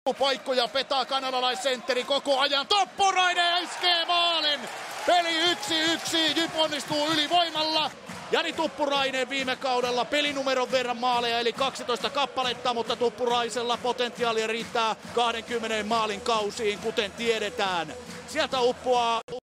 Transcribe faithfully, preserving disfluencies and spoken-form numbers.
Poikkoja petaa kanadalaissentteri koko ajan. Tuppurainen iskee maalin. Peli yksi yksi. Jyp onnistuu ylivoimalla. Jani Tuppurainen viime kaudella pelinumeron verran maaleja eli kaksitoista kappaletta, mutta Tuppuraisella potentiaalia riittää kaksikymmentä maalin kausiin, kuten tiedetään. Sieltä uppoaa